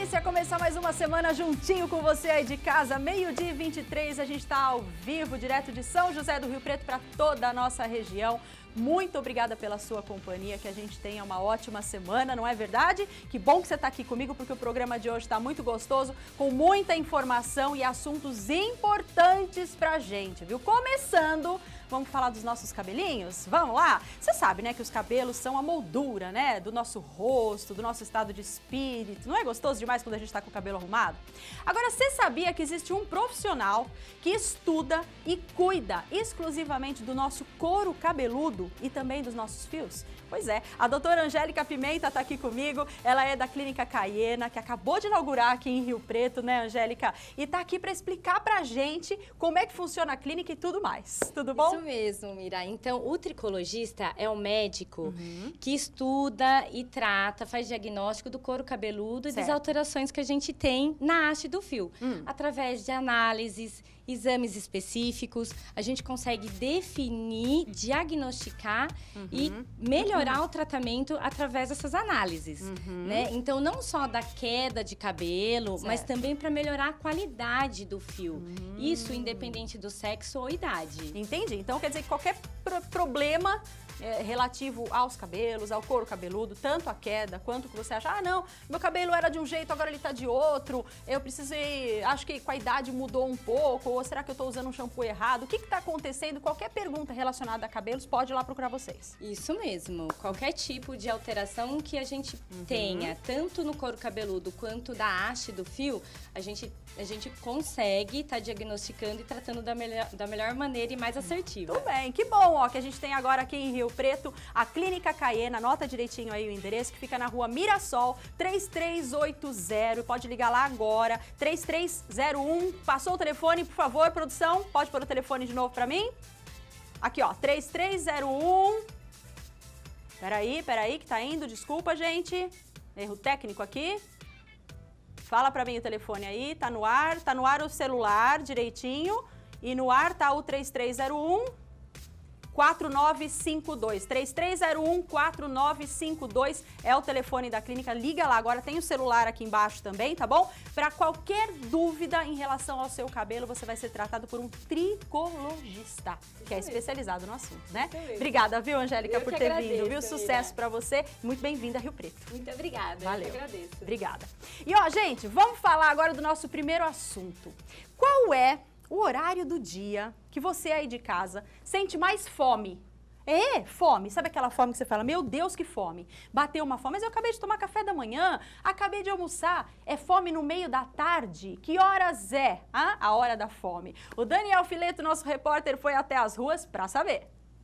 delícia começar mais uma semana juntinho com você aí de casa. Meio-dia e 23, a gente está ao vivo, direto de São José do Rio Preto para toda a nossa região. Muito obrigada pela sua companhia, que a gente tenha uma ótima semana, não é verdade? Que bom que você está aqui comigo, porque o programa de hoje está muito gostoso, com muita informação e assuntos importantes pra gente, viu? Começando, vamos falar dos nossos cabelinhos? Vamos lá? Você sabe, né, que os cabelos são a moldura, né, do nosso rosto, do nosso estado de espírito. Não é gostoso demais quando a gente está com o cabelo arrumado? Agora, você sabia que existe um profissional que estuda e cuida exclusivamente do nosso couro cabeludo e também dos nossos fios? Pois é, a doutora Angélica Pimenta está aqui comigo, ela é da Clínica Caiena, que acabou de inaugurar aqui em Rio Preto, né, Angélica? E está aqui para explicar pra gente como é que funciona a clínica e tudo mais. Tudo bom? Isso mesmo, Mira. Então, o tricologista é o médico que estuda e trata, faz diagnóstico do couro cabeludo e das alterações que a gente tem na haste do fio. Através de análises, exames específicos, a gente consegue definir, diagnosticar e melhorar o tratamento através dessas análises, né? Então, não só da queda de cabelo, mas também para melhorar a qualidade do fio. Isso independente do sexo ou idade. Entendi. Então, quer dizer que qualquer problema relativo aos cabelos, ao couro cabeludo, tanto a queda quanto que você acha, ah, não, meu cabelo era de um jeito, agora ele tá de outro, eu preciso ir, acho que com a idade mudou um pouco, ou será que eu tô usando um shampoo errado? O que que tá acontecendo? Qualquer pergunta relacionada a cabelos pode ir lá procurar vocês. Isso mesmo. Qualquer tipo de alteração que a gente tenha, tanto no couro cabeludo quanto da haste do fio, a gente consegue estar diagnosticando e tratando da melhor maneira e mais assertiva. Tudo bem, que bom, ó, que a gente tem agora aqui em Rio Preto a Clínica Caiena, anota direitinho aí o endereço, que fica na rua Mirassol, 3380, pode ligar lá agora, 3301, passou o telefone, por favor, produção, pode pôr o telefone de novo pra mim? Aqui, ó, 3301, peraí, que tá indo, desculpa, gente, erro técnico aqui. Fala pra mim o telefone aí, tá no ar o celular direitinho e no ar tá o 3301 4952. 3301 4952 é o telefone da clínica. Liga lá agora, tem o celular aqui embaixo também, tá bom? Para qualquer dúvida em relação ao seu cabelo, você vai ser tratado por um tricologista, que é especializado no assunto, né? Obrigada, viu, Angélica, por ter vindo, viu? Sucesso para você. Muito bem-vinda a Rio Preto. Muito obrigada. Valeu. Eu que agradeço. Obrigada. E ó, gente, vamos falar agora do nosso primeiro assunto. Qual é o horário do dia que você aí de casa sente mais fome? Fome. Sabe aquela fome que você fala, meu Deus, que fome. Bateu uma fome, mas eu acabei de tomar café da manhã, acabei de almoçar. É fome no meio da tarde? Que horas é a hora da fome? O Daniel Fileto, nosso repórter, foi até as ruas para saber.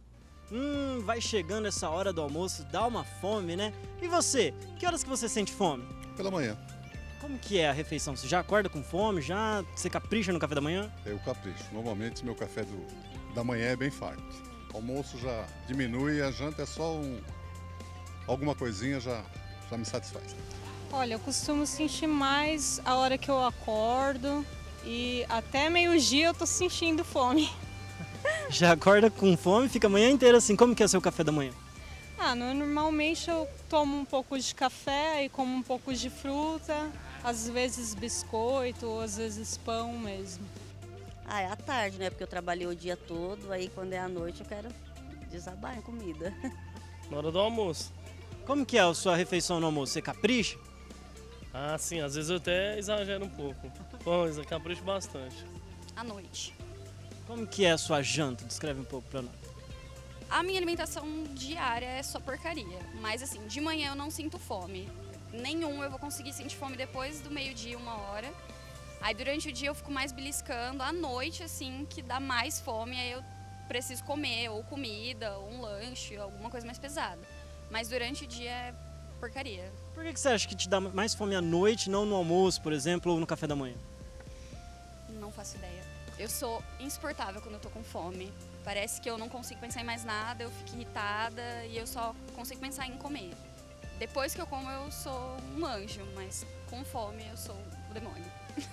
Vai chegando essa hora do almoço, dá uma fome, né? E você? Que horas que você sente fome? Pela manhã. Como que é a refeição? Você já acorda com fome? Você capricha no café da manhã? Eu capricho. Normalmente meu café da manhã é bem farto. O almoço já diminui, a janta é só alguma coisinha já me satisfaz. Olha, eu costumo sentir mais a hora que eu acordo e até meio-dia eu tô sentindo fome. Já acorda com fome, fica a manhã inteira assim. Como que é o seu café da manhã? Normalmente eu tomo um pouco de café e como um pouco de fruta, às vezes biscoito, ou às vezes pão mesmo. É à tarde, né? Porque eu trabalhei o dia todo, aí quando é à noite eu quero desabar em comida. Na hora do almoço. Como que é a sua refeição no almoço? Você capricha? Ah, sim, às vezes eu até exagero um pouco. Bom, eu capricho bastante. À noite. Como que é a sua janta? Descreve um pouco pra nós. A minha alimentação diária é só porcaria, mas assim, de manhã eu não sinto fome. Nenhum eu vou conseguir sentir fome depois do meio-dia, 1h. Aí durante o dia eu fico mais beliscando, à noite assim, que dá mais fome, aí eu preciso comer ou comida, ou um lanche, alguma coisa mais pesada. Mas durante o dia é porcaria. Por que você acha que te dá mais fome à noite, não no almoço, por exemplo, ou no café da manhã? Não faço ideia. Eu sou insuportável quando eu tô com fome. Parece que eu não consigo pensar em mais nada, eu fico irritada e eu só consigo pensar em comer. Depois que eu como, eu sou um anjo, mas com fome eu sou o demônio.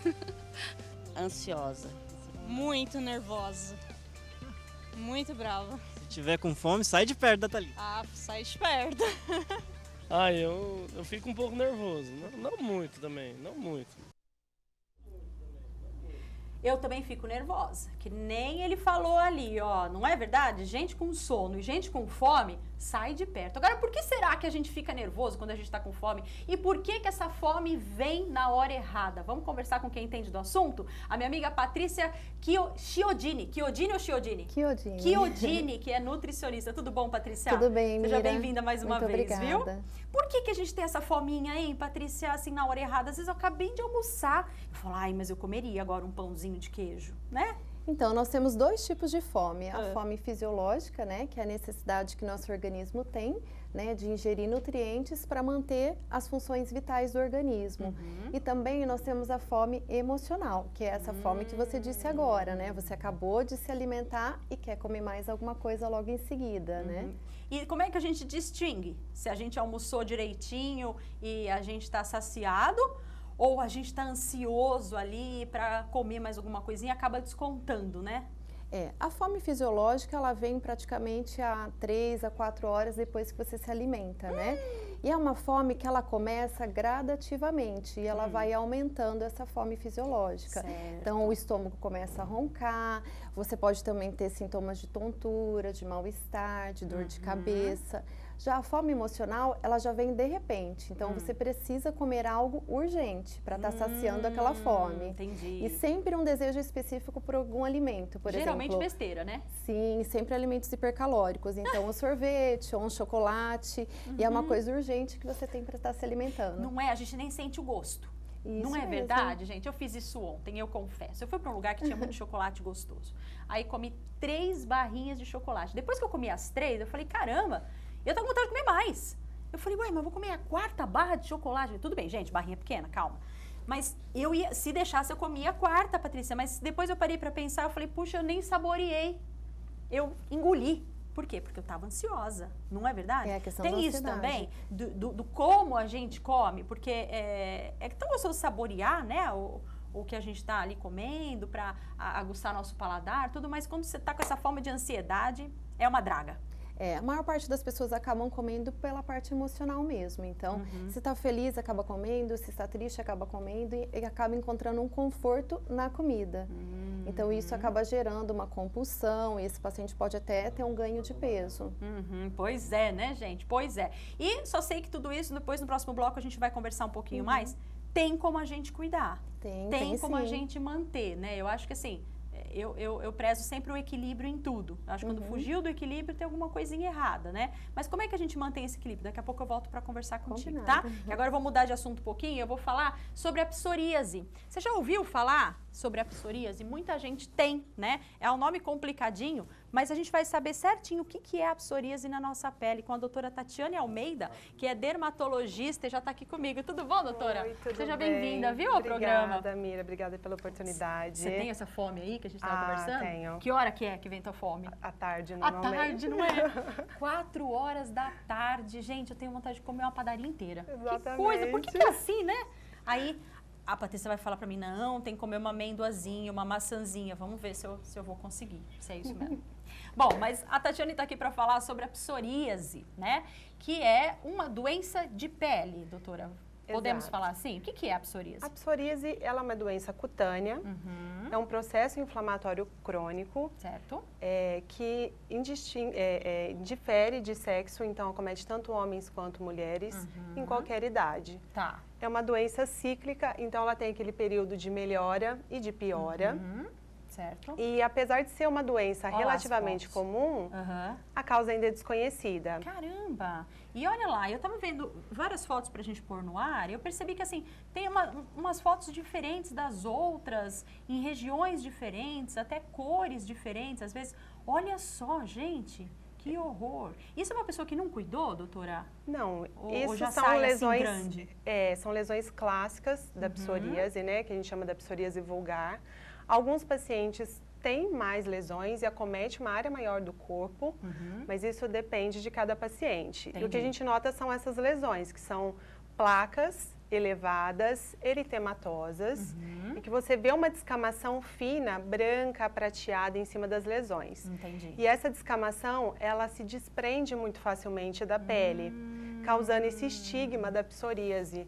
Ansiosa. Muito nervosa. Muito brava. Se tiver com fome, sai de perto da Thalita. Sai de perto. Eu fico um pouco nervoso. Não muito, também, não muito. Eu também fico nervosa, que nem ele falou ali, ó, não é verdade? Gente com sono e gente com fome, sai de perto. Agora, por que será que a gente fica nervoso quando a gente tá com fome? E por que que essa fome vem na hora errada? Vamos conversar com quem entende do assunto? A minha amiga Patrícia Chiodini. Chiodini ou Chiodini? Chiodini. Chiodini, que é nutricionista. Tudo bom, Patrícia? Tudo bem, Mira. Seja bem-vinda mais uma Muito vez, obrigada. viu? Por que que a gente tem essa fominha, hein, Patrícia, assim, na hora errada? Às vezes eu acabei de almoçar, eu falo, ai, mas eu comeria agora um pãozinho de queijo, né? Então, nós temos dois tipos de fome. A fome fisiológica, né, que é a necessidade que nosso organismo tem, né, de ingerir nutrientes para manter as funções vitais do organismo. E também nós temos a fome emocional, que é essa fome que você disse agora, né? Você acabou de se alimentar e quer comer mais alguma coisa logo em seguida, né? E como é que a gente distingue se a gente almoçou direitinho e a gente está saciado ou a gente está ansioso ali para comer mais alguma coisinha e acaba descontando, né? A fome fisiológica, ela vem praticamente a 3 a 4 horas depois que você se alimenta, né? E é uma fome que ela começa gradativamente e ela vai aumentando essa fome fisiológica. Certo. Então, o estômago começa a roncar, você pode também ter sintomas de tontura, de mal-estar, de dor de cabeça. Já a fome emocional, ela já vem de repente. Então, você precisa comer algo urgente para estar saciando aquela fome. Entendi. E sempre um desejo específico por algum alimento, por Geralmente exemplo. besteira, né? Sim, sempre alimentos hipercalóricos. Então, um sorvete ou um chocolate. E é uma coisa urgente que você tem para estar se alimentando. Não é? A gente nem sente o gosto. Isso Não é mesmo. verdade, gente? Eu fiz isso ontem, eu confesso. Eu fui para um lugar que tinha muito chocolate gostoso. Aí comi 3 barrinhas de chocolate. Depois que eu comi as 3, eu falei, caramba, eu tô com vontade de comer mais. Eu falei, ué, mas eu vou comer a 4ª barra de chocolate. Tudo bem, gente, barrinha pequena, calma. Mas eu ia, se deixasse, eu comia a 4ª, Patrícia. Mas depois eu parei para pensar, eu falei, puxa, eu nem saboreei. Eu engoli. Por quê? Porque eu estava ansiosa, não é verdade? É a questão Tem da isso ansiedade. também, do como a gente come, porque é tão gostoso saborear, né, o que a gente está ali comendo para aguçar nosso paladar, tudo, mas quando você está com essa forma de ansiedade, é uma draga. A maior parte das pessoas acabam comendo pela parte emocional mesmo. Então, se está feliz, acaba comendo, se está triste, acaba comendo e acaba encontrando um conforto na comida. Então, isso acaba gerando uma compulsão e esse paciente pode até ter um ganho de peso. Pois é, né, gente? Pois é. E só sei que tudo isso, depois no próximo bloco a gente vai conversar um pouquinho mais. Tem como a gente cuidar. Tem como a gente manter, né? Eu acho que assim, eu prezo sempre o equilíbrio em tudo. Eu acho que quando fugiu do equilíbrio tem alguma coisinha errada, né? Mas como é que a gente mantém esse equilíbrio? Daqui a pouco eu volto para conversar contigo, tá? E agora eu vou mudar de assunto um pouquinho, eu vou falar sobre a psoríase. Você já ouviu falar sobre a psoríase? Muita gente tem, né? É um nome complicadinho, mas a gente vai saber certinho o que é a psoríase na nossa pele com a doutora Tatiane Almeida, que é dermatologista e já está aqui comigo. Tudo bom, doutora? Oi, tudo Seja bem. bem-vinda, viu, ao programa? Obrigada, Mira. Obrigada pela oportunidade. Você tem essa fome aí que a gente estava conversando? Tenho. Que hora que é que vem tua fome? À tarde, À normalmente. tarde, não é? 4 horas da tarde. Gente, eu tenho vontade de comer uma padaria inteira. Exatamente. Que coisa, por que é assim, né? Aí a Patrícia vai falar pra mim, não, tem que comer uma amendoazinha, uma maçãzinha. Vamos ver se eu vou conseguir, se é isso mesmo. Bom, mas a Tatiane tá aqui para falar sobre a psoríase, né? Que é uma doença de pele, doutora. Podemos falar assim? O que é a psoríase? A psoríase, ela é uma doença cutânea, é um processo inflamatório crônico, Certo. Que difere de sexo, então acomete tanto homens quanto mulheres, em qualquer idade. Tá. É uma doença cíclica, então ela tem aquele período de melhora e de piora. Certo. E apesar de ser uma doença Olha relativamente as fotos. comum, a causa ainda é desconhecida. Caramba! E olha lá, eu tava vendo várias fotos pra gente pôr no ar e eu percebi que assim, tem umas fotos diferentes das outras, em regiões diferentes, até cores diferentes, às vezes. Olha só, gente, que horror! Isso é uma pessoa que não cuidou, doutora? Não, Ou isso já são sai lesões, assim grande? São lesões clássicas da psoríase, né, que a gente chama da psoríase vulgar. Alguns pacientes têm mais lesões e acomete uma área maior do corpo, mas isso depende de cada paciente. Entendi. E o que a gente nota são essas lesões, que são placas elevadas, eritematosas, e que você vê uma descamação fina, branca, prateada em cima das lesões. Entendi. E essa descamação, ela se desprende muito facilmente da pele, causando esse estigma da psoríase.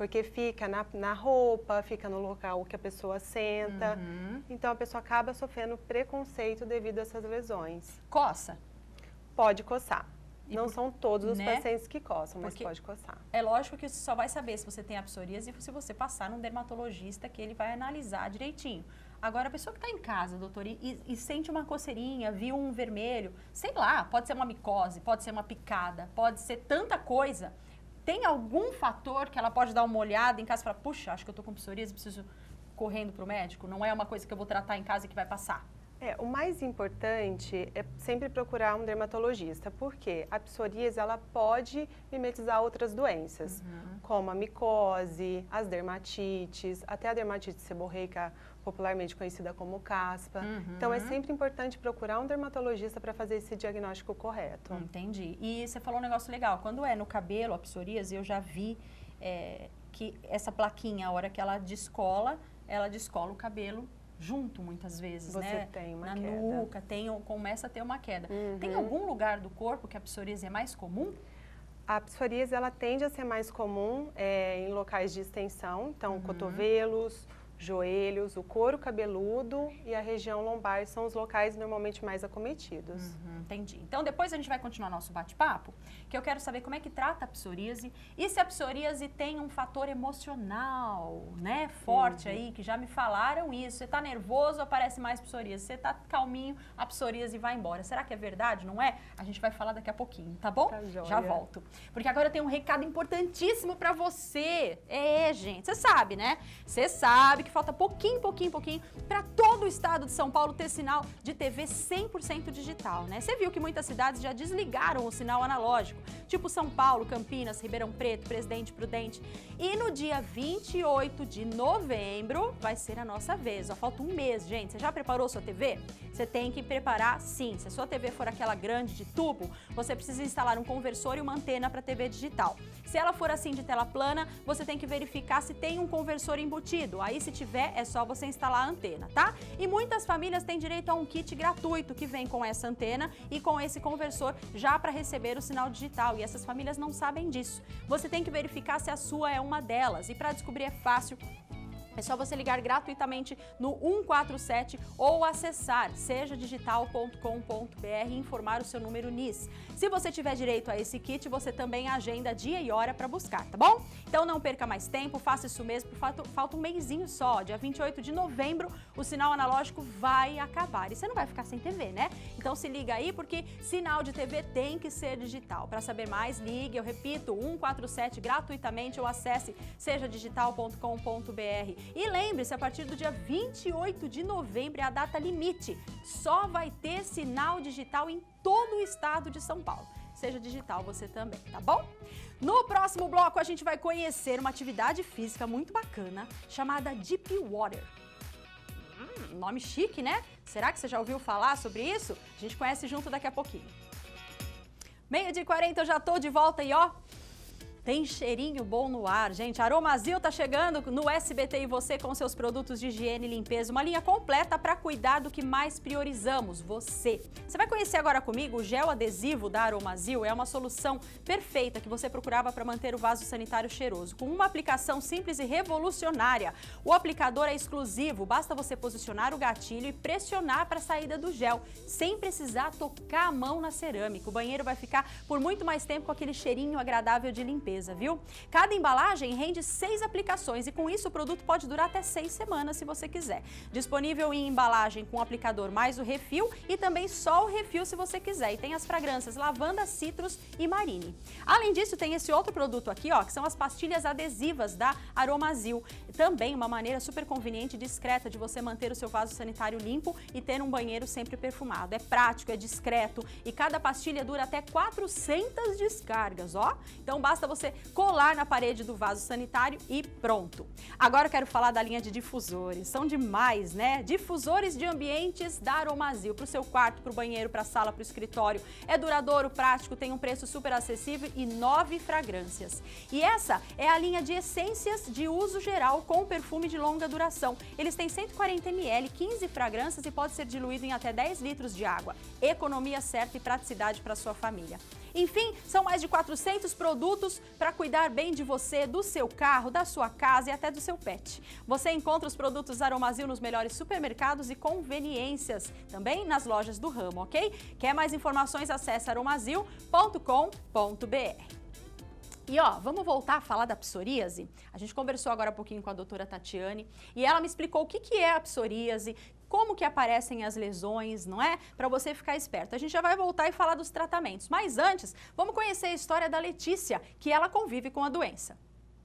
porque fica na roupa, fica no local que a pessoa senta. Então a pessoa acaba sofrendo preconceito devido a essas lesões. Coça? Pode coçar. Não são todos os pacientes que coçam, mas Porque pode coçar. É lógico que você só vai saber se você tem a psoríase se você passar num dermatologista que ele vai analisar direitinho. Agora, a pessoa que está em casa, doutor, e sente uma coceirinha, viu um vermelho, sei lá, pode ser uma micose, pode ser uma picada, pode ser tanta coisa. Tem algum fator que ela pode dar uma olhada em casa e falar, puxa, acho que eu estou com psoríase, preciso correndo para o médico? Não é uma coisa que eu vou tratar em casa e que vai passar? O mais importante é sempre procurar um dermatologista, porque a psoríase ela pode mimetizar outras doenças, como a micose, as dermatites, até a dermatite seborreica, popularmente conhecida como caspa. Então, é sempre importante procurar um dermatologista para fazer esse diagnóstico correto. Entendi. E você falou um negócio legal. Quando é no cabelo, a psoríase, eu já vi que essa plaquinha, a hora que ela descola o cabelo junto, muitas vezes, Você tem uma na queda. nuca, começa a ter uma queda. Tem algum lugar do corpo que a psoríase é mais comum? A psoríase, ela tende a ser mais comum em locais de extensão, então cotovelos, joelhos, o couro cabeludo e a região lombar são os locais normalmente mais acometidos. Entendi. Então, depois a gente vai continuar nosso bate-papo, que eu quero saber como é que trata a psoríase e se a psoríase tem um fator emocional, né, forte aí, que já me falaram isso. Você tá nervoso, aparece mais psoríase. Você tá calminho, a psoríase vai embora. Será que é verdade, não é? A gente vai falar daqui a pouquinho, tá bom? Tá joia. Já volto. Porque agora eu tenho um recado importantíssimo pra você. Gente, você sabe, né? Você sabe que falta pouquinho para todo o estado de São Paulo ter sinal de TV 100% digital, né? Você viu que muitas cidades já desligaram o sinal analógico, tipo São Paulo, Campinas, Ribeirão Preto, Presidente Prudente. E no dia 28 de novembro vai ser a nossa vez. Falta um mês, gente. Você já preparou sua TV? Você tem que preparar, sim. Se a sua TV for aquela grande de tubo, você precisa instalar um conversor e uma antena para TV digital. Se ela for assim de tela plana, você tem que verificar se tem um conversor embutido. Aí, se tiver, é só você instalar a antena, tá? E muitas famílias têm direito a um kit gratuito que vem com essa antena e com esse conversor já para receber o sinal digital. E essas famílias não sabem disso. Você tem que verificar se a sua é uma delas. E para descobrir é fácil. É só você ligar gratuitamente no 147 ou acessar sejadigital.com.br e informar o seu número NIS. Se você tiver direito a esse kit, você também agenda dia e hora para buscar, tá bom? Então não perca mais tempo, faça isso mesmo, falta um mêsinho só. Dia 28 de novembro, o sinal analógico vai acabar. E você não vai ficar sem TV, né? Então se liga aí, porque sinal de TV tem que ser digital. Para saber mais, ligue, eu repito, 147 gratuitamente ou acesse sejadigital.com.br. E lembre-se, a partir do dia 28 de novembro é a data limite. Só vai ter sinal digital em todo o estado de São Paulo. Seja digital você também, tá bom? No próximo bloco a gente vai conhecer uma atividade física muito bacana chamada Deep Water. Nome chique, né? Será que você já ouviu falar sobre isso? A gente conhece junto daqui a pouquinho. 12h40, eu já tô de volta e ó... Tem cheirinho bom no ar, gente. Aromazil tá chegando no SBT e você com seus produtos de higiene e limpeza. Uma linha completa para cuidar do que mais priorizamos, você. Você vai conhecer agora comigo o gel adesivo da Aromazil. É uma solução perfeita que você procurava para manter o vaso sanitário cheiroso. Com uma aplicação simples e revolucionária. O aplicador é exclusivo, basta você posicionar o gatilho e pressionar para a saída do gel, sem precisar tocar a mão na cerâmica. O banheiro vai ficar por muito mais tempo com aquele cheirinho agradável de limpeza. Viu? Cada embalagem rende 6 aplicações e com isso o produto pode durar até 6 semanas se você quiser. Disponível em embalagem com aplicador mais o refil e também só o refil se você quiser. E tem as fragrâncias lavanda, citrus e marine. Além disso, tem esse outro produto aqui, ó, que são as pastilhas adesivas da Aromazil. Também uma maneira super conveniente e discreta de você manter o seu vaso sanitário limpo e ter um banheiro sempre perfumado. É prático, é discreto e cada pastilha dura até 400 descargas, ó. Então basta você colar na parede do vaso sanitário e pronto. Agora eu quero falar da linha de difusores. São demais, né? Difusores de ambientes da Aromazil. Para o seu quarto, para o banheiro, para a sala, para o escritório. É duradouro, prático, tem um preço super acessível e 9 fragrâncias. E essa é a linha de essências de uso geral com perfume de longa duração. Eles têm 140 ml, 15 fragrâncias e pode ser diluído em até 10 litros de água. Economia certa e praticidade para sua família. Enfim, são mais de 400 produtos para cuidar bem de você, do seu carro, da sua casa e até do seu pet. Você encontra os produtos Aromazil nos melhores supermercados e conveniências, também nas lojas do ramo, ok? Quer mais informações? Acesse aromazil.com.br. E ó, vamos voltar a falar da psoríase? A gente conversou agora há pouquinho com a doutora Tatiane e ela me explicou o que é a psoríase, como que aparecem as lesões, não é? Para você ficar esperto. A gente já vai voltar e falar dos tratamentos, mas antes, vamos conhecer a história da Letícia, que ela convive com a doença.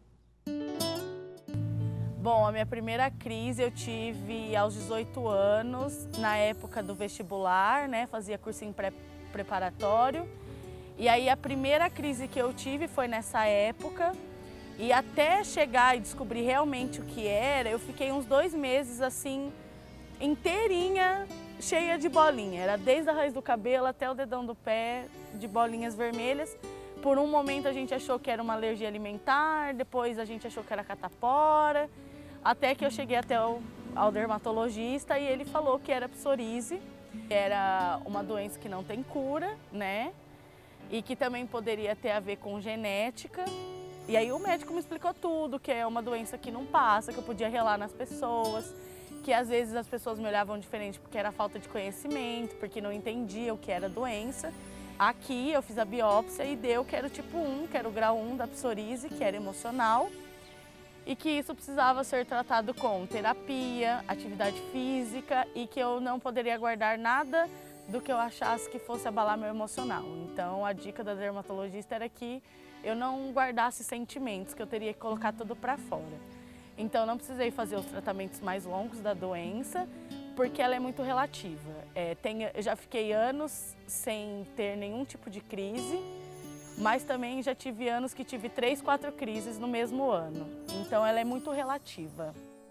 Bom, a minha primeira crise eu tive aos 18 anos, na época do vestibular, né? Fazia cursinho preparatório. E aí a primeira crise que eu tive foi nessa época. E até chegar e descobrir realmente o que era, eu fiquei uns 2 meses assim, inteirinha, cheia de bolinha. Era desde a raiz do cabelo até o dedão do pé, de bolinhas vermelhas. Por um momento a gente achou que era uma alergia alimentar, depois a gente achou que era catapora, até que eu cheguei até ao dermatologista e ele falou que era psoríase. Era uma doença que não tem cura, né? E que também poderia ter a ver com genética. E aí o médico me explicou tudo, que é uma doença que não passa, que eu podia relar nas pessoas, que às vezes as pessoas me olhavam diferente porque era falta de conhecimento, porque não entendiam o que era doença. Aqui eu fiz a biópsia e deu que era o tipo 1, que era o grau 1 da psoríase, que era emocional, e que isso precisava ser tratado com terapia, atividade física e que eu não poderia guardar nada do que eu achasse que fosse abalar meu emocional. Então a dica da dermatologista era que eu não guardasse sentimentos, que eu teria que colocar tudo para fora. Então não precisei fazer os tratamentos mais longos da doença, porque ela é muito relativa. Eu já fiquei anos sem ter nenhum tipo de crise, mas também já tive anos que tive 3, 4 crises no mesmo ano. Então ela é muito relativa.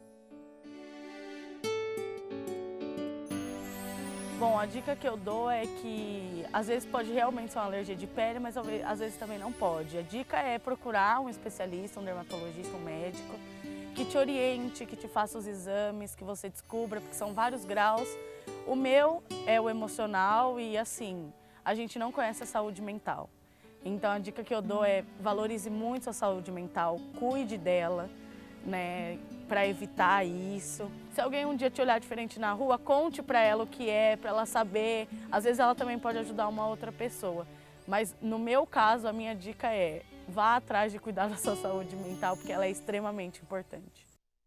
Bom, a dica que eu dou é que às vezes pode realmente ser uma alergia de pele, mas às vezes também não pode. A dica é procurar um especialista, um dermatologista, um médico, que te oriente, que te faça os exames, que você descubra, porque são vários graus. O meu é o emocional e assim, a gente não conhece a saúde mental. Então a dica que eu dou é valorize muito a saúde mental, cuide dela, né, para evitar isso. Se alguém um dia te olhar diferente na rua, conte para ela o que é, para ela saber. Às vezes ela também pode ajudar uma outra pessoa. Mas no meu caso, a minha dica é vá atrás de cuidar da sua saúde mental, porque ela é extremamente importante.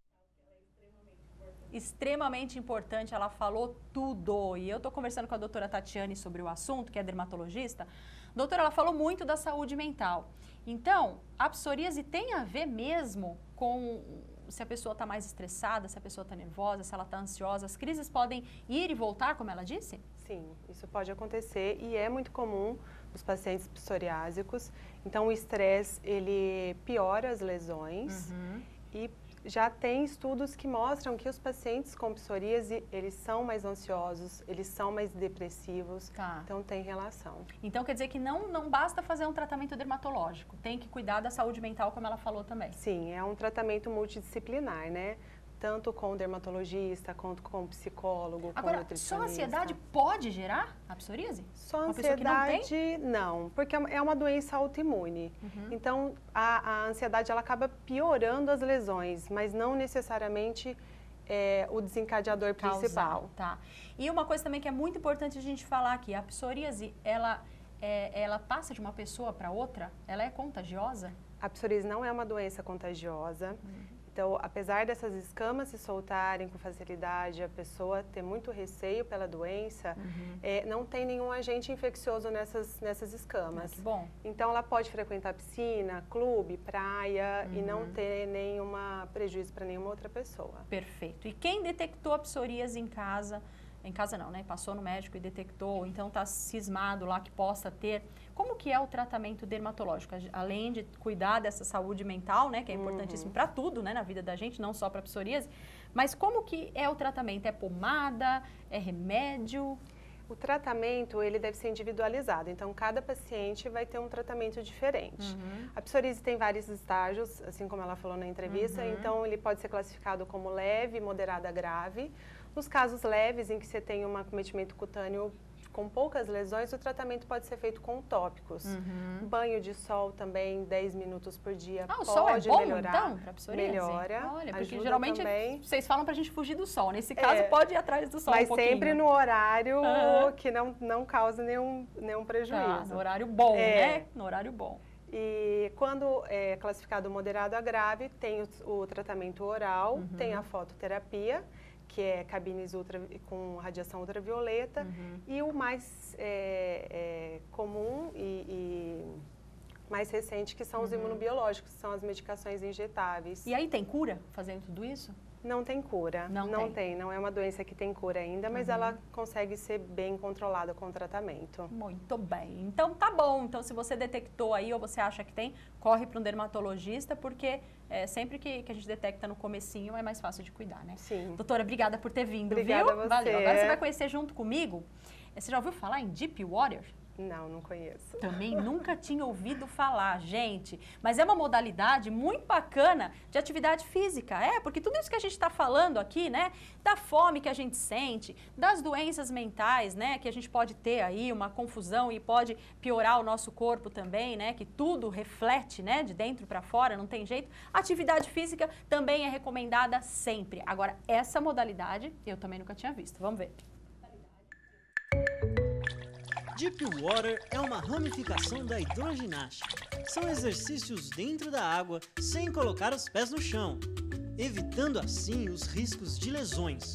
Extremamente importante, ela falou tudo. E eu estou conversando com a doutora Tatiane sobre o assunto, que é dermatologista. Doutora, ela falou muito da saúde mental. Então, a psoríase tem a ver mesmo com se a pessoa está mais estressada, se a pessoa está nervosa, se ela está ansiosa. As crises podem ir e voltar, como ela disse? Sim, isso pode acontecer e é muito comum nos pacientes psoriásicos. Então, o estresse, ele piora as lesões e já tem estudos que mostram que os pacientes com psoríase, eles são mais ansiosos, eles são mais depressivos, então tem relação. Então quer dizer que não basta fazer um tratamento dermatológico, tem que cuidar da saúde mental, como ela falou também. Sim, é um tratamento multidisciplinar, né? Tanto com o dermatologista, quanto com o psicólogo, com o nutricionista. Só a ansiedade pode gerar a psoríase? Só a ansiedade, não, porque é uma doença autoimune. Então, a ansiedade ela acaba piorando as lesões, mas não necessariamente o desencadeador principal. Tá. E uma coisa também que é muito importante a gente falar aqui, a psoríase, ela passa de uma pessoa para outra? Ela é contagiosa? A psoríase não é uma doença contagiosa. Então, apesar dessas escamas se soltarem com facilidade, a pessoa ter muito receio pela doença, não tem nenhum agente infeccioso nessas escamas. Que bom. Então, ela pode frequentar piscina, clube, praia e não ter nenhum prejuízo para nenhuma outra pessoa. Perfeito. E quem detectou a psoríase em casa não, né? Passou no médico e detectou, então está cismado lá que possa ter. Como que é o tratamento dermatológico? Além de cuidar dessa saúde mental, né? Que é importantíssimo para tudo, né? Na vida da gente, não só para psoríase. Mas como que é o tratamento? É pomada? É remédio? O tratamento, ele deve ser individualizado. Então, cada paciente vai ter um tratamento diferente. A psoríase tem vários estágios, assim como ela falou na entrevista. Então, ele pode ser classificado como leve, moderada, grave. Nos casos leves, em que você tem um acometimento cutâneo com poucas lesões, o tratamento pode ser feito com tópicos. Banho de sol também, 10 minutos por dia, o pode sol é bom, melhorar. Então, pra psoríase? Melhora. Olha, porque ajuda geralmente também. vocês falam pra gente fugir do sol. Nesse caso, pode ir atrás do sol mas um pouquinho. sempre no horário que não causa nenhum prejuízo. No horário bom, né? No horário bom. E quando é classificado moderado a grave, tem o tratamento oral, tem a fototerapia, que é cabines com radiação ultravioleta, e o mais comum e mais recente, que são os imunobiológicos, que são as medicações injetáveis. E aí tem cura fazendo tudo isso? Não tem cura, não tem. Não é uma doença que tem cura ainda, mas ela consegue ser bem controlada com o tratamento. Muito bem, então tá bom. Então se você detectou aí ou você acha que tem, corre para um dermatologista, porque sempre que a gente detecta no comecinho é mais fácil de cuidar, né? Sim. Doutora, obrigada por ter vindo, Obrigada viu? a você. Valeu. Agora você vai conhecer junto comigo. Você já ouviu falar em Deep Water? Não conheço. Também nunca tinha ouvido falar, gente. Mas é uma modalidade muito bacana de atividade física. Porque tudo isso que a gente está falando aqui, né? Da fome que a gente sente, das doenças mentais, né? Que a gente pode ter aí uma confusão e pode piorar o nosso corpo também, né? Que tudo reflete, né? De dentro para fora, não tem jeito. Atividade física também é recomendada sempre. Agora, essa modalidade eu também nunca tinha visto. Vamos ver. Deep Water é uma ramificação da hidroginástica. São exercícios dentro da água sem colocar os pés no chão, evitando assim os riscos de lesões.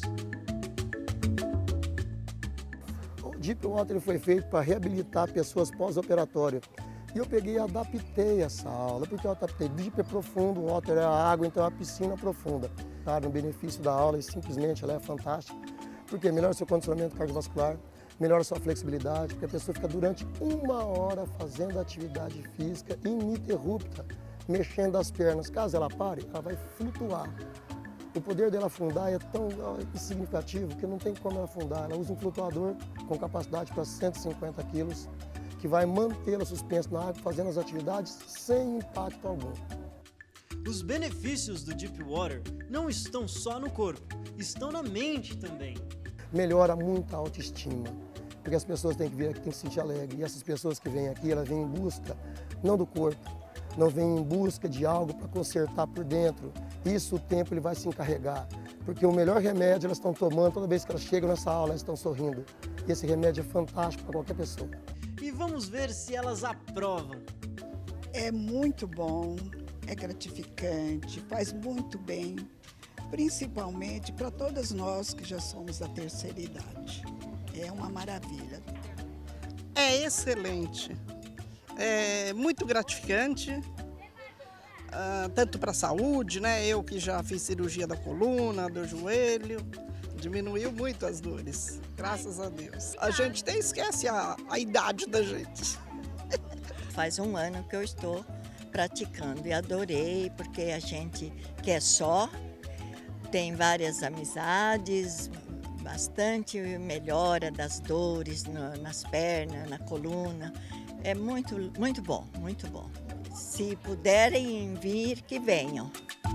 O Deep Water foi feito para reabilitar pessoas pós-operatórias. E eu peguei e adaptei essa aula, porque eu adaptei. Deep é profundo, Water é a água, então é uma piscina profunda. Claro, no benefício da aula, simplesmente ela é fantástica, porque melhora o seu condicionamento cardiovascular, melhora a sua flexibilidade, porque a pessoa fica durante 1 hora fazendo atividade física ininterrupta, mexendo as pernas. Caso ela pare, ela vai flutuar. O poder dela afundar é tão significativo que não tem como ela afundar. Ela usa um flutuador com capacidade para 150 quilos, que vai mantê-la suspensa na água, fazendo as atividades sem impacto algum. Os benefícios do Deep Water não estão só no corpo, estão na mente também. Melhora muito a autoestima, porque as pessoas têm que vir aqui, têm que se sentir alegre. E essas pessoas que vêm aqui, elas vêm em busca, não do corpo, não vêm em busca de algo para consertar por dentro. Isso o tempo ele vai se encarregar, porque o melhor remédio elas estão tomando, toda vez que elas chegam nessa aula, elas estão sorrindo. E esse remédio é fantástico para qualquer pessoa. E vamos ver se elas aprovam. É muito bom, é gratificante, faz muito bem. Principalmente para todas nós que já somos da terceira idade. É uma maravilha. É excelente, é muito gratificante, tanto para a saúde, né? Eu que já fiz cirurgia da coluna, do joelho, diminuiu muito as dores, graças a Deus. A gente até esquece a idade da gente. Faz 1 ano que eu estou praticando e adorei, porque a gente quer só, tem várias amizades, bastante melhora das dores nas pernas, na coluna. É muito bom, muito bom. Se puderem vir, que venham.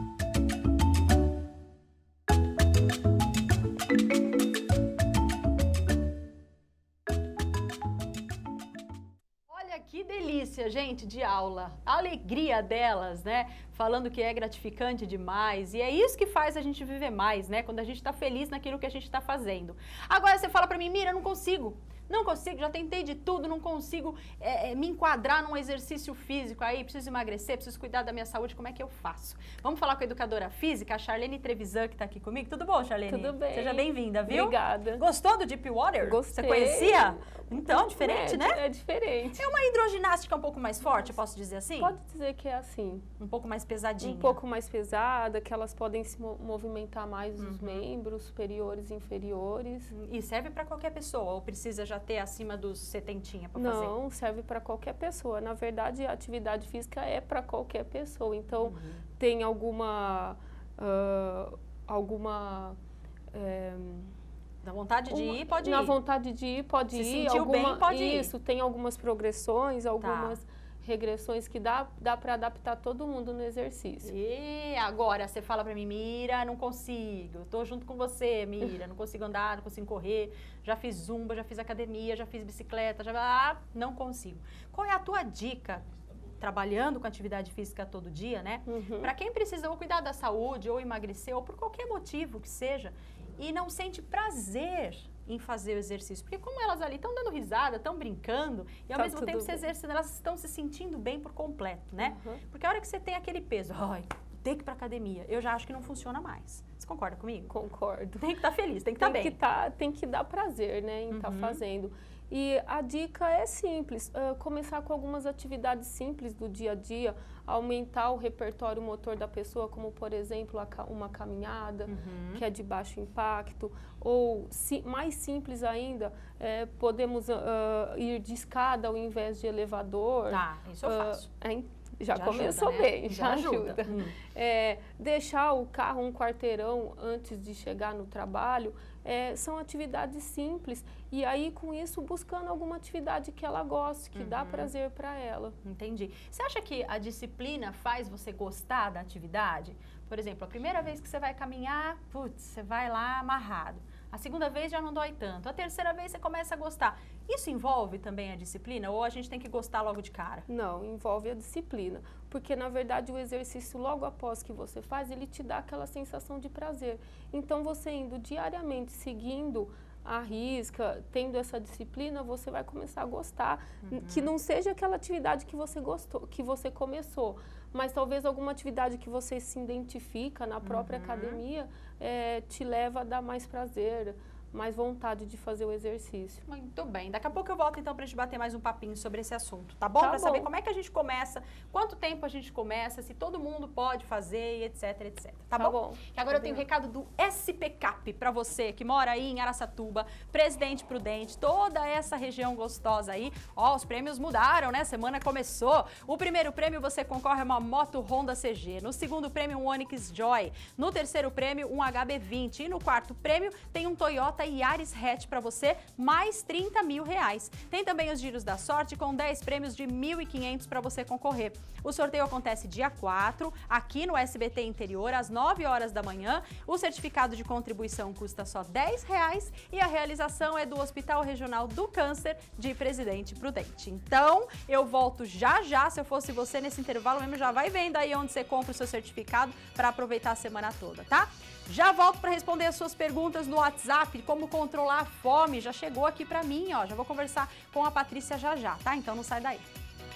Que delícia, gente, de aula. A alegria delas, né? Falando que é gratificante demais. E é isso que faz a gente viver mais, né? Quando a gente tá feliz naquilo que a gente tá fazendo. Agora você fala pra mim, Mira, não consigo. Não consigo, já tentei de tudo, não consigo me enquadrar num exercício físico aí, preciso emagrecer, preciso cuidar da minha saúde, como é que eu faço? Vamos falar com a educadora física, a Charlene Trevisan, que está aqui comigo. Tudo bom, Charlene? Tudo bem. Seja bem-vinda, viu? Obrigada. Gostou do Deep Water? Gostei. Você conhecia? Então, diferente, né? É diferente. É uma hidroginástica um pouco mais forte, eu posso dizer assim? Pode dizer que é assim. Um pouco mais pesadinha. Um pouco mais pesada, que elas podem se movimentar mais os membros superiores e inferiores. E serve para qualquer pessoa ou precisa já ter acima dos 70 para fazer? Não, serve para qualquer pessoa. Na verdade, a atividade física é para qualquer pessoa. Então, tem alguma na vontade de ir, pode ir. Na vontade de ir, pode ir. Se sentiu bem, pode ir. Isso, tem algumas progressões, algumas regressões que dá para adaptar todo mundo no exercício. E agora você fala para mim, Mira, não consigo, tô junto com você, Mira, não consigo andar, não consigo correr, já fiz zumba, já fiz academia, já fiz bicicleta, não consigo. Qual é a tua dica, trabalhando com atividade física todo dia, né? Para quem precisa ou cuidar da saúde, ou emagrecer, ou por qualquer motivo que seja, e não sente prazer em fazer o exercício. Porque como elas ali estão dando risada, estão brincando, e ao mesmo tempo se exercitando, elas estão se sentindo bem por completo, né? Porque a hora que você tem aquele peso, ai, tem que ir pra academia, eu já acho que não funciona mais. Você concorda comigo? Concordo. Tem que estar feliz, tem que estar bem. Tem que dar prazer, né, em estar fazendo. E a dica é simples, começar com algumas atividades simples do dia a dia, aumentar o repertório motor da pessoa, como por exemplo uma caminhada, que é de baixo impacto, ou mais simples ainda, podemos ir de escada ao invés de elevador. Tá, isso eu faço. Já começou ajuda, né? bem, já ajuda. Deixar o carro um quarteirão antes de chegar no trabalho, são atividades simples. E aí, com isso, buscando alguma atividade que ela goste, que dá prazer para ela. Entendi. Você acha que a disciplina faz você gostar da atividade? Por exemplo, a primeira vez que você vai caminhar, putz, você vai lá amarrado. A segunda vez já não dói tanto. A terceira vez você começa a gostar. Isso envolve também a disciplina ou a gente tem que gostar logo de cara? Não, envolve a disciplina. Porque, na verdade, o exercício logo após que você faz, ele te dá aquela sensação de prazer. Então, você indo diariamente, seguindo a risca, tendo essa disciplina, você vai começar a gostar. Que não seja aquela atividade que você gostou, que você começou, mas talvez alguma atividade que você se identifica na própria academia te leva a dar mais prazer, mais vontade de fazer o exercício. Muito bem. Daqui a pouco eu volto então para a gente bater mais um papinho sobre esse assunto, tá bom? Para saber como é que a gente começa, quanto tempo a gente começa, se todo mundo pode fazer, etc, etc. Tá bom? E agora eu tenho um recado do SPCAP para você que mora aí em Araçatuba, Presidente Prudente, toda essa região gostosa aí. Ó, os prêmios mudaram, né? Semana começou. O primeiro prêmio você concorre a uma moto Honda CG. No segundo prêmio, um Onix Joy. No terceiro prêmio, um HB20. E no quarto prêmio, tem um Toyota Yaris hatch para você, mais 30 mil reais. Tem também os giros da sorte com 10 prêmios de 1.500 para você concorrer. O sorteio acontece dia 4, aqui no SBT Interior, às 9 horas da manhã. O certificado de contribuição custa só R$10 e a realização é do Hospital Regional do Câncer de Presidente Prudente. Então, eu volto já já, se eu fosse você nesse intervalo mesmo, já vai vendo aí onde você compra o seu certificado para aproveitar a semana toda, tá? Já volto para responder as suas perguntas no WhatsApp, como controlar a fome, já chegou aqui para mim, ó, já vou conversar com a Patrícia já, tá? Então não sai daí.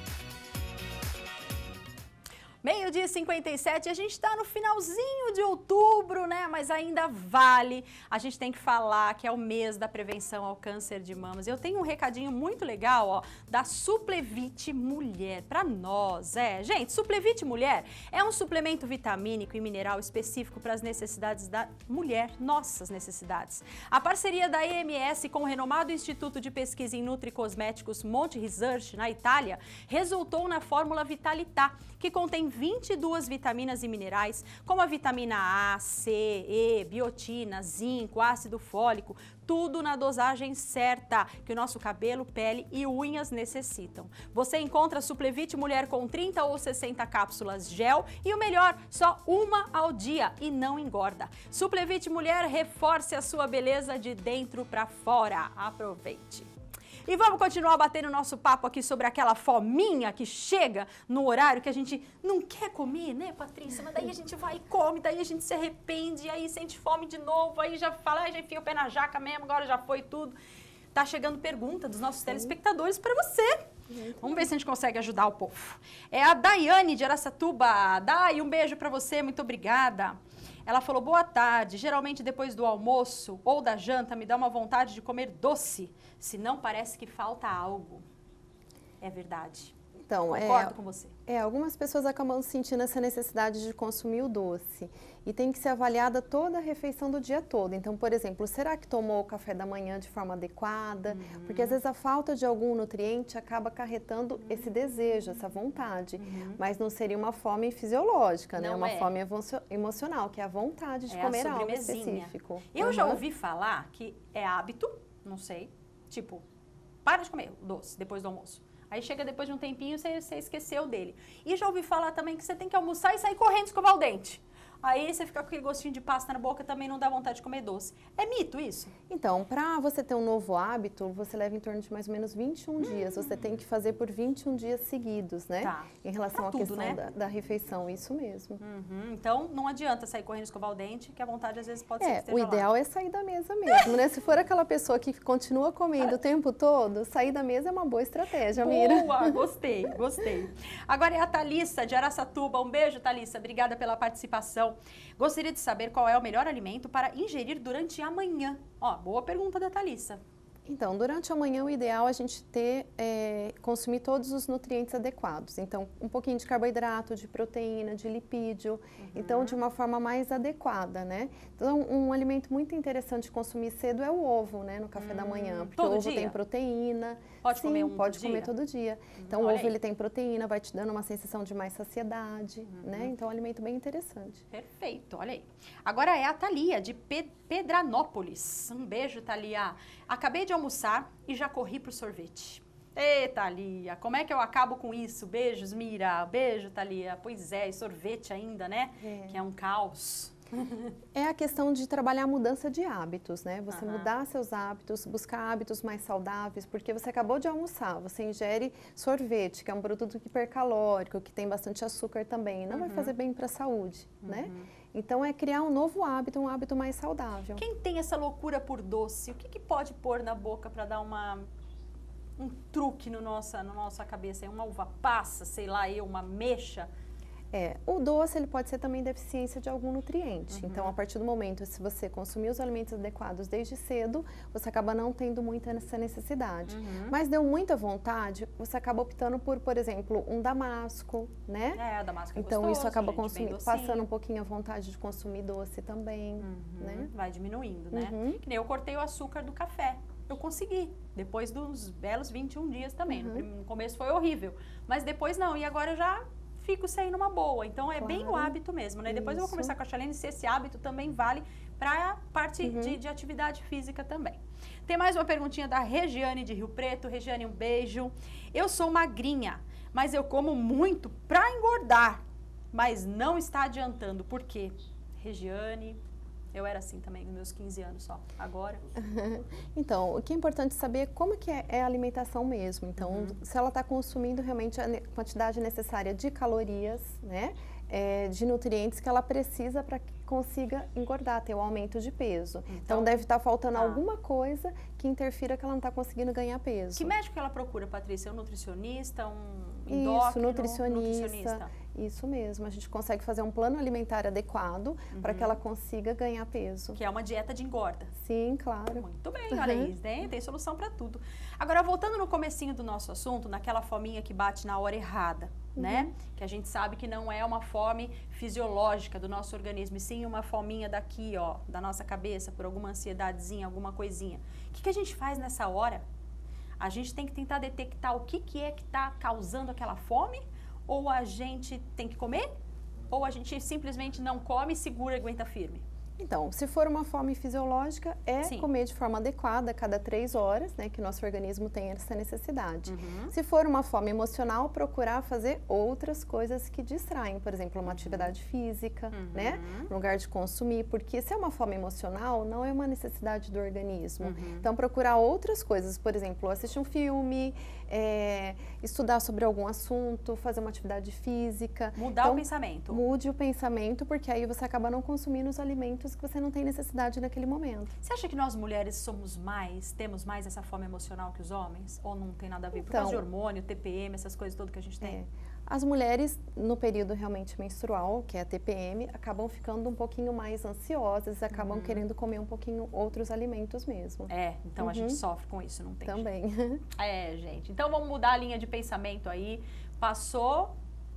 12h57, a gente está no finalzinho de outubro, né? Mas ainda vale. A gente tem que falar que é o mês da prevenção ao câncer de mamas. Eu tenho um recadinho muito legal, ó, da Suplevit Mulher para nós. Gente, Suplevit Mulher é um suplemento vitamínico e mineral específico para as necessidades da mulher, nossas necessidades. A parceria da EMS com o renomado Instituto de Pesquisa em Nutricosméticos Monte Research, na Itália, resultou na fórmula Vitalità, que contém 22 vitaminas e minerais, como a vitamina A, C, E, biotina, zinco, ácido fólico, tudo na dosagem certa que o nosso cabelo, pele e unhas necessitam. Você encontra Suplevit Mulher com 30 ou 60 cápsulas gel e o melhor, só uma ao dia e não engorda. Suplevit Mulher, reforce a sua beleza de dentro para fora. Aproveite! E vamos continuar batendo nosso papo aqui sobre aquela fominha que chega no horário que a gente não quer comer, né, Patrícia? Mas daí a gente vai e come, daí a gente se arrepende, aí sente fome de novo, aí já fala, já enfia o pé na jaca mesmo, agora já foi tudo. Tá chegando pergunta dos nossos telespectadores para você. Vamos ver se a gente consegue ajudar o povo. É a Daiane de Araçatuba. Dai, um beijo para você, muito obrigada. Ela falou, boa tarde, geralmente depois do almoço ou da janta me dá uma vontade de comer doce, senão parece que falta algo. É verdade. Então, concordo com você. Algumas pessoas acabam sentindo essa necessidade de consumir o doce e tem que ser avaliada toda a refeição do dia todo. Então, por exemplo, será que tomou o café da manhã de forma adequada? Porque às vezes a falta de algum nutriente acaba acarretando esse desejo, essa vontade, mas não seria uma fome fisiológica, né? Uma fome emocional, que é a vontade de comer algo específico. Eu já ouvi falar que é hábito, não sei, tipo, para de comer o doce depois do almoço. Aí chega depois de um tempinho, você esqueceu dele. E já ouvi falar também que você tem que almoçar e sair correndo escovar o dente. Aí você fica com aquele gostinho de pasta na boca, também não dá vontade de comer doce. É mito isso? Então, para você ter um novo hábito, você leva em torno de mais ou menos 21 dias. Você tem que fazer por 21 dias seguidos, né? Tá. Em relação à tudo, questão né? da refeição, isso mesmo. Então, não adianta sair correndo escovar o dente, que a vontade às vezes pode ser que esteja o ideal lá. é sair da mesa mesmo, né? Se for aquela pessoa que continua comendo o tempo todo, sair da mesa é uma boa estratégia, Mira. Boa, gostei, gostei. Agora é a Thalissa, de Araçatuba. Um beijo, Thalissa. Obrigada pela participação. Gostaria de saber qual é o melhor alimento para ingerir durante a manhã. Ó, boa pergunta da Thalissa. Então, durante a manhã, o ideal é a gente consumir todos os nutrientes adequados. Então, um pouquinho de carboidrato, de proteína, de lipídio. Então, de uma forma mais adequada, né? Então, um alimento muito interessante de consumir cedo é o ovo, né? No café da manhã. Porque o ovo tem proteína. Pode comer pode comer todo dia. Então, o ovo ele tem proteína, vai te dando uma sensação de mais saciedade, né? Então, é um alimento bem interessante. Perfeito, olha aí. Agora é a Thalia, de Pedranópolis. Um beijo, Thalia. Acabei de almoçar e já corri pro sorvete. Ê, Thalia, como é que eu acabo com isso? Beijos, Mira. Beijo, Thalia. Pois é, e sorvete ainda, né? Que é um caos. É a questão de trabalhar a mudança de hábitos, né? Você mudar seus hábitos, buscar hábitos mais saudáveis, porque você acabou de almoçar, você ingere sorvete, que é um produto hipercalórico, que tem bastante açúcar também, não vai fazer bem para a saúde, né? Então, é criar um novo hábito, um hábito mais saudável. Quem tem essa loucura por doce, o que pode pôr na boca para dar um truque na nossa cabeça? Uma uva passa, sei lá, uma ameixa? O doce ele pode ser também deficiência de algum nutriente. Então, a partir do momento, se você consumir os alimentos adequados desde cedo, você acaba não tendo muita essa necessidade. Mas deu muita vontade, você acaba optando por exemplo, um damasco, né? Damasco é então, gostoso, isso acaba gente, passando um pouquinho a vontade de consumir doce também, né? Vai diminuindo, né? Que nem eu cortei o açúcar do café. Eu consegui, depois dos belos 21 dias também. No começo foi horrível, mas depois não. E agora eu já fico sem numa boa. Então, é bem o hábito mesmo, né? Depois eu vou conversar com a Chalene se esse hábito também vale para a parte de atividade física também. Tem mais uma perguntinha da Regiane de Rio Preto. Regiane, um beijo. Eu sou magrinha, mas eu como muito para engordar, mas não está adiantando. Por quê? Regiane... Eu era assim também, nos meus 15 anos só. Agora... Então, o que é importante saber é como que é a alimentação mesmo. Então, se ela está consumindo realmente a quantidade necessária de calorias, né? De nutrientes que ela precisa para que consiga engordar, ter o aumento de peso. Então deve estar faltando alguma coisa que interfira que ela não está conseguindo ganhar peso. Que médico ela procura, Patrícia? Um nutricionista, um endócrino? Isso, nutricionista. Isso mesmo. A gente consegue fazer um plano alimentar adequado para que ela consiga ganhar peso. Que é uma dieta de engorda. Sim, claro. Muito bem, olha aí, né? Tem solução para tudo. Agora, voltando no comecinho do nosso assunto, naquela fominha que bate na hora errada, né? Que a gente sabe que não é uma fome fisiológica do nosso organismo, e sim uma fominha daqui, ó, da nossa cabeça, por alguma ansiedadezinha, alguma coisinha. O que a gente faz nessa hora? A gente tem que tentar detectar o que é que está causando aquela fome? Ou a gente tem que comer? Ou a gente simplesmente não come, segura e aguenta firme? Então, se for uma fome fisiológica, comer de forma adequada a cada 3 horas, né, que nosso organismo tem essa necessidade. Se for uma fome emocional, procurar fazer outras coisas que distraem, por exemplo, uma atividade física, né, no lugar de consumir, porque se é uma fome emocional, não é uma necessidade do organismo. Então, procurar outras coisas, por exemplo, assistir um filme, estudar sobre algum assunto, fazer uma atividade física. Mudar o pensamento. Mude o pensamento, porque aí você acaba não consumindo os alimentos que você não tem necessidade naquele momento. Você acha que nós mulheres temos mais essa fome emocional que os homens? Ou não tem nada a ver? Por causa de hormônio, TPM, essas coisas todas que a gente tem? As mulheres, no período realmente menstrual, que é a TPM, acabam ficando um pouquinho mais ansiosas, acabam querendo comer um pouquinho outros alimentos mesmo. Então a gente sofre com isso, não tem também. Gente. Então vamos mudar a linha de pensamento aí. Passou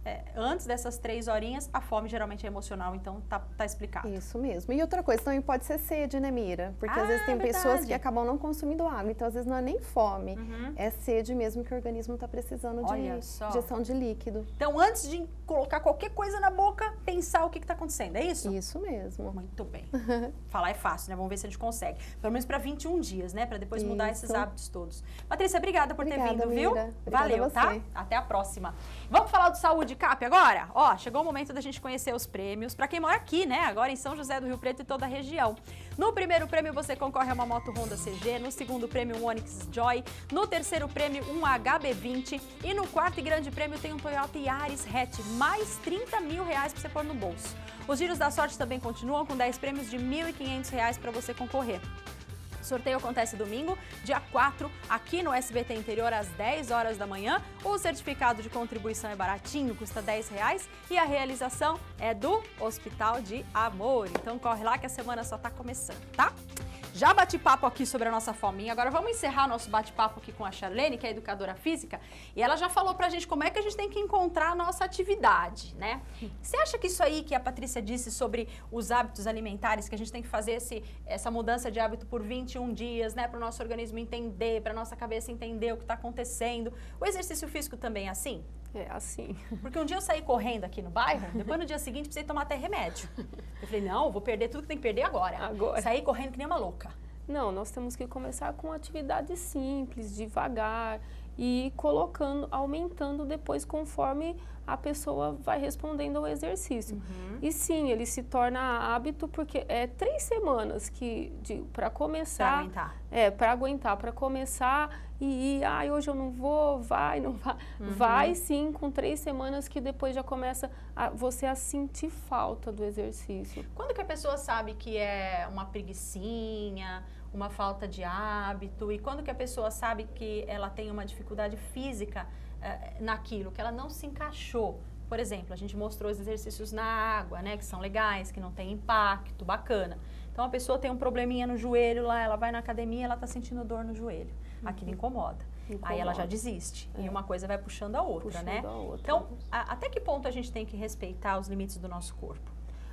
antes dessas 3 horinhas, a fome geralmente é emocional, então tá explicado. Isso mesmo. E outra coisa, também pode ser sede, né, Mira? Porque às vezes tem pessoas que acabam não consumindo água, então às vezes não é nem fome, é sede mesmo que o organismo está precisando de injeção de líquido. Então, antes de colocar qualquer coisa na boca, pensar o que está acontecendo, é isso? Isso mesmo. Muito bem. Falar é fácil, né? Vamos ver se a gente consegue. Pelo menos para 21 dias, né? Para depois mudar esses hábitos todos. Patrícia, obrigada por ter vindo, viu? Valeu, tá? Até a próxima. Vamos falar do Saúde Cap agora? Ó, chegou o momento da gente conhecer os prêmios. Para quem mora aqui, né? Agora em São José do Rio Preto e toda a região. No primeiro prêmio você concorre a uma moto Honda CG, no segundo prêmio um Onix Joy, no terceiro prêmio um HB20 e no quarto e grande prêmio tem um Toyota Yaris hatch, mais R$30 mil para você pôr no bolso. Os giros da sorte também continuam com 10 prêmios de R$1.500 para você concorrer. O sorteio acontece domingo, dia 4, aqui no SBT Interior, às 10 horas da manhã. O certificado de contribuição é baratinho, custa R$10 e a realização é do Hospital de Amor. Então corre lá que a semana só tá começando, tá? Já bati papo aqui sobre a nossa fominha, agora vamos encerrar nosso bate-papo aqui com a Charlene, que é educadora física, e ela já falou pra gente como é que a gente tem que encontrar a nossa atividade, né? Você acha que isso aí que a Patrícia disse sobre os hábitos alimentares, que a gente tem que fazer essa mudança de hábito por 21 dias, né, para o nosso organismo entender, para nossa cabeça entender o que está acontecendo, o exercício físico também é assim? É assim. Porque um dia eu saí correndo aqui no bairro, depois no dia seguinte precisei tomar até remédio. Eu falei, não, vou perder tudo que tem que perder agora. Saí correndo que nem uma louca. Não, nós temos que começar com atividades simples, devagar e colocando, aumentando depois conforme a pessoa vai respondendo ao exercício. E sim, ele se torna hábito porque é 3 semanas para começar. Para aguentar. Para começar e ir, hoje eu não vou, não vai. Vai sim, com 3 semanas que depois já começa você a sentir falta do exercício. Quando que a pessoa sabe que é uma preguicinha, uma falta de hábito, e quando que a pessoa sabe que ela tem uma dificuldade física naquilo, que ela não se encaixou? Por exemplo, a gente mostrou os exercícios na água, né, que são legais, que não tem impacto, bacana. Então a pessoa tem um probleminha no joelho lá, ela vai na academia, ela tá sentindo dor no joelho. Aquilo incomoda. Aí ela já desiste. E uma coisa vai puxando a outra, né? Então, até que ponto a gente tem que respeitar os limites do nosso corpo?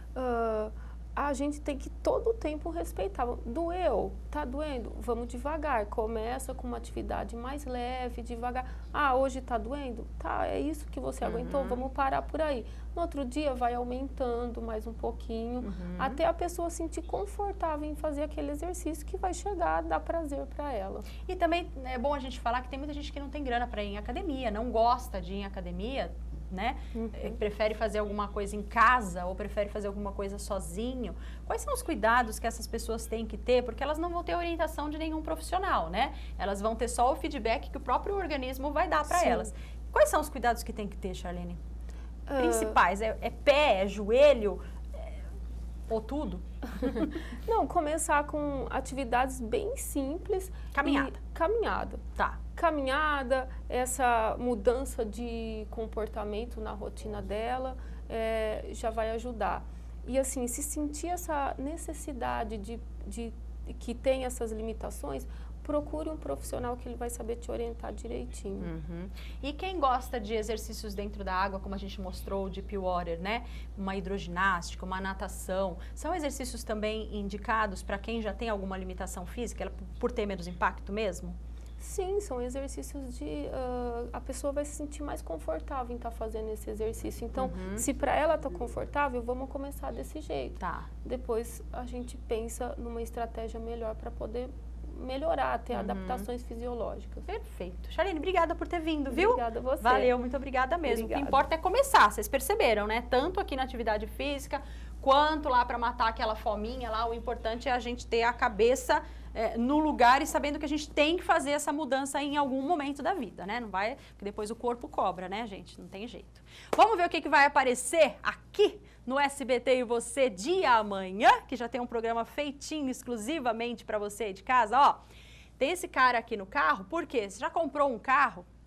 A gente tem que todo o tempo respeitar. Doeu? Tá doendo? Vamos devagar. Começa com uma atividade mais leve, devagar. Hoje tá doendo? Tá, é isso que você aguentou? Vamos parar por aí. No outro dia vai aumentando mais um pouquinho, até a pessoa se sentir confortável em fazer aquele exercício que vai chegar a dar prazer para ela. E também é bom a gente falar que tem muita gente que não tem grana para ir em academia, não gosta de ir em academia, né? Prefere fazer alguma coisa em casa ou prefere fazer alguma coisa sozinho. Quais são os cuidados que essas pessoas têm que ter? Porque elas não vão ter orientação de nenhum profissional, né? Elas vão ter só o feedback que o próprio organismo vai dar para elas. Quais são os cuidados que tem que ter, Charlene? Principais? É pé, é joelho, ou tudo? Não, começar com atividades bem simples. Caminhada. Caminhada. Tá. Caminhada, essa mudança de comportamento na rotina dela já vai ajudar. E assim, se sentir essa necessidade de que tem essas limitações, procure um profissional que ele vai saber te orientar direitinho. E quem gosta de exercícios dentro da água, como a gente mostrou, o Deep Water, né? Uma hidroginástica, uma natação, são exercícios também indicados para quem já tem alguma limitação física, por ter menos impacto mesmo? Sim, são exercícios a pessoa vai se sentir mais confortável em estar fazendo esse exercício. Então, se para ela está confortável, vamos começar desse jeito. Depois a gente pensa numa estratégia melhor para poder melhorar, ter adaptações fisiológicas. Perfeito. Charlene, obrigada por ter vindo, viu? Obrigada a você. Valeu, muito obrigada mesmo. Obrigada. O que importa é começar, vocês perceberam, né? Tanto aqui na atividade física, quanto lá para matar aquela fominha lá, o importante é a gente ter a cabeça no lugar e sabendo que a gente tem que fazer essa mudança em algum momento da vida, né? Não vai, porque depois o corpo cobra, né, gente? Não tem jeito. Vamos ver o que vai aparecer aqui no SBT e Você de amanhã, que já tem um programa feitinho exclusivamente para você de casa, ó. Tem esse cara aqui no carro, por quê? Você já comprou um carro?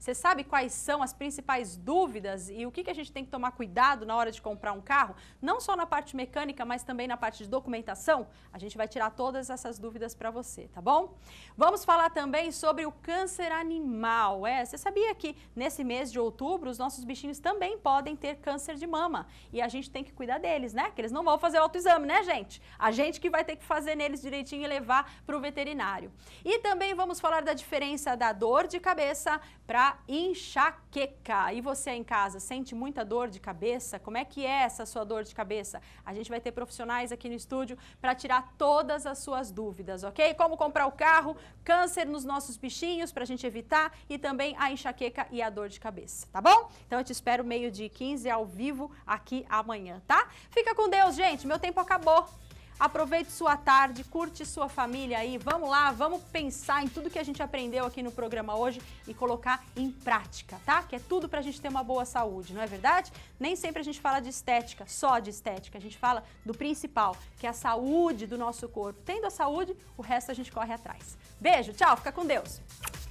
Você sabe quais são as principais dúvidas e o que a gente tem que tomar cuidado na hora de comprar um carro? Não só na parte mecânica, mas também na parte de documentação? A gente vai tirar todas essas dúvidas para você, tá bom? Vamos falar também sobre o câncer animal. Você sabia que nesse mês de outubro os nossos bichinhos também podem ter câncer de mama? E a gente tem que cuidar deles, né? Que eles não vão fazer autoexame, né, gente? A gente que vai ter que fazer neles direitinho e levar para o veterinário. E também vamos falar da diferença da dor de cabeça para enxaqueca. E você em casa sente muita dor de cabeça? Como é que é essa sua dor de cabeça? A gente vai ter profissionais aqui no estúdio para tirar todas as suas dúvidas, ok? Como comprar o carro, câncer nos nossos bichinhos para a gente evitar e também a enxaqueca e a dor de cabeça, tá bom? Então eu te espero 12h15 ao vivo aqui amanhã, tá? Fica com Deus, gente, meu tempo acabou. Aproveite sua tarde, curte sua família aí, vamos lá, vamos pensar em tudo que a gente aprendeu aqui no programa hoje e colocar em prática, tá? Que é tudo pra gente ter uma boa saúde, não é verdade? Nem sempre a gente fala de estética, só de estética, a gente fala do principal, que é a saúde do nosso corpo. Tendo a saúde, o resto a gente corre atrás. Beijo, tchau, fica com Deus!